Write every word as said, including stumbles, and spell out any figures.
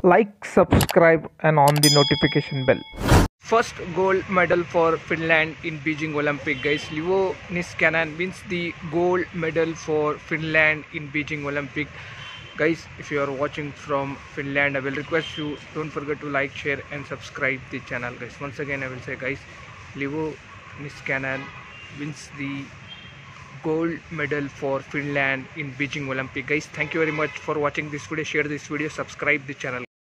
Like, subscribe, and on the notification bell. First gold medal for Finland in Beijing Olympic, guys. Iivo Niskanen wins the gold medal for Finland in Beijing Olympic. Guys, if you are watching from Finland, I will request you, don't forget to like, share and subscribe the channel, guys. Once again, I will say, guys, Iivo Niskanen wins the gold medal for Finland in Beijing Olympic. Guys, thank you very much for watching this video. Share this video, subscribe the channel.